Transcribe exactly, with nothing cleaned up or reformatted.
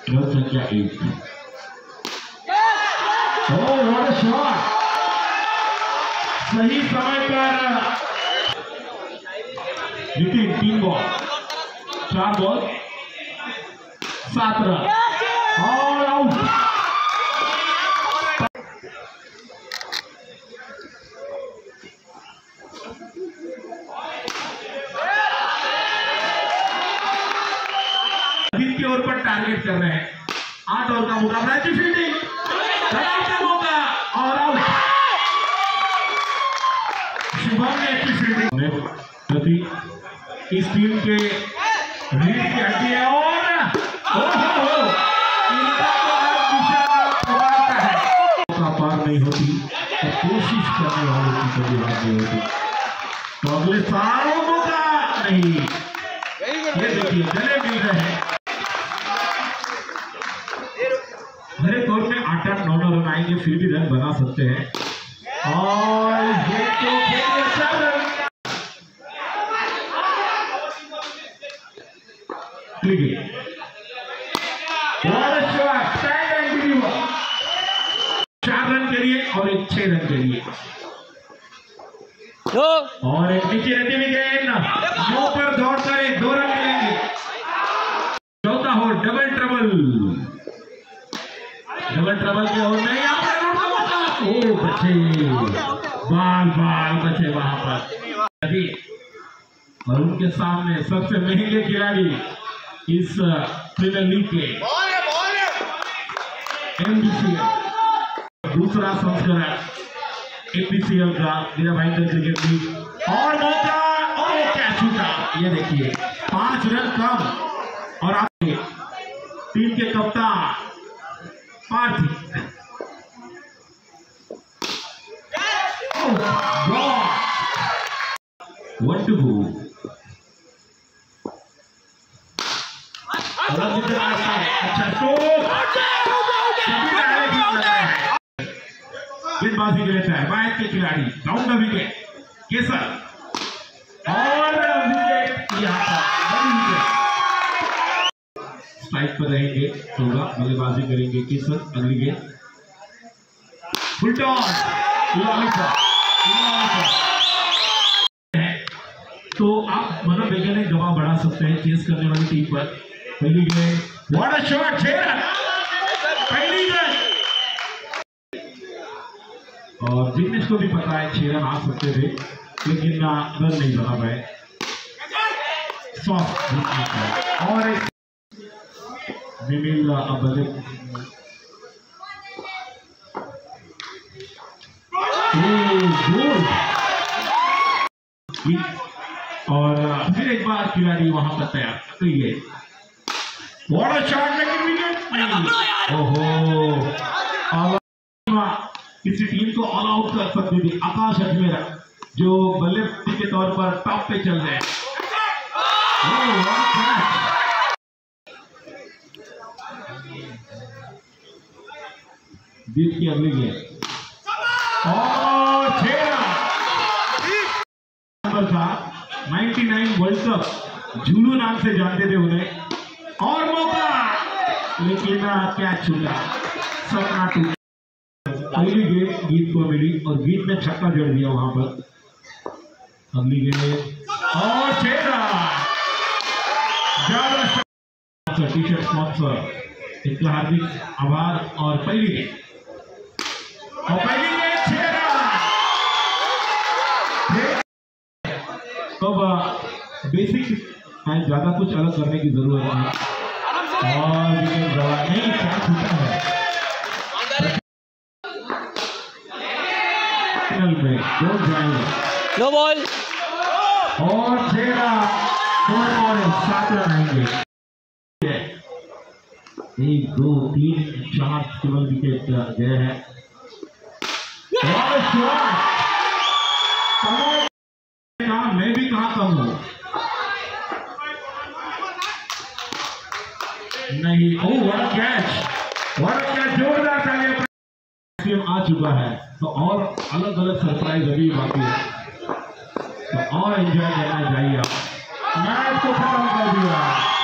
Run संख्या एक। Oh what a shot, सही समय पर नितिन। तीन बॉल चार बॉल सात रन और आउट। के ओर पर टारगेट कर रहे हैं। आठ ओवर का मुकाबला है, फील्डिंग का मौका और आउट। शुभम ने अच्छी फील्डिंग प्रति इस टीम के रीढ़ की हड्डी है और इनका तो आज दिशा प्रवाहता है। मौका पार नहीं होती तो कोशिश करने वालों की कभी हार नहीं होती। तो अगले साल मौका नहीं, ये देखिए गले मिल रहे हैं। हर एक ओवर में आठ आठ नौ नौ रन आएंगे, फिर भी रन बना सकते हैं। और ये तो चार रन के लिए और एक छह रन के लिए और एक नीचे रहती हुई गेंद मुंह पर दौड़ कर एक दो रन मिलेंगे। चौथा हो डबल ट्रबल, डबल ट्रबल के ओर नहीं, ओ बचे बाल बाल बचे वहां पर। और उनके सामने सबसे महंगे खिलाड़ी इस प्रीमियर लीग के एमबीसीएल दूसरा संस्करण एपीसीएल का वीरा भाईंदर क्रिकेट लीग। और मौका और क्या छूटा, ये देखिए पांच रन कम और आपके टीम के कप्तान पार्थिव वन टू गो। अच्छा गेंदबाजी के लेता है मैच के खिलाड़ी राउंड द विकेट केसर और विकेट यहाँ पर स्ट्राइक पर रहेंगे, होगा बल्लेबाजी करेंगे केसर। अगली गेंद फुल टॉस तो आप मनोवैज्ञानिक दबाव बढ़ा सकते हैं चेस करने वाली टीम पर। पहली गेंद व्हाट अ शॉट, छह रन पहली गेंद। और जिग्नेश को भी पता है छह रन आ सकते थे लेकिन रन नहीं बना पाए। और एक निमिल अबलिक और फिर एक बार खिलाड़ी वहां पर तैयार। तो ये व्हाट अ शॉट, लेकिन विकेट ओहो। किसी टीम को ऑल आउट कर सकती थी आकाश अजमेरा जो बल्लेबाजी के तौर पर टॉप पे चल रहे हैं। बीच की अगली गेंद और छह नंबर था निन्यानवे वर्ल्ड कप झूलू नाम से जानते थे उन्हें। और मौका लेकिन क्या छूटा, सपना टूटा। पहली गेंद गीत को मिली और गीत ने छक्का जड़ दिया वहां पर। अगली गेंद और छह रन। टी शर्ट स्पॉन्सर इनका हार्दिक आभार। और पहली गेंद और पहली गेंद छह रन। तो बेसिक ज्यादा कुछ अलग करने की जरूरत नहीं। और विकेट गवा नहीं, क्या छूटा है में दो ड्राइवर नो बॉल और छह रन और सात रन आएंगे। एक दो तीन चार केवल विकेट गए हैं। मैं भी कहा कम हूं नहीं। Oh what catch, what catch, जोरदार तालियां आ चुका है। तो और अलग अलग सरप्राइज अभी बाकी है, तो और एंजॉय करना चाहिए। मैच को खत्म कर दिया।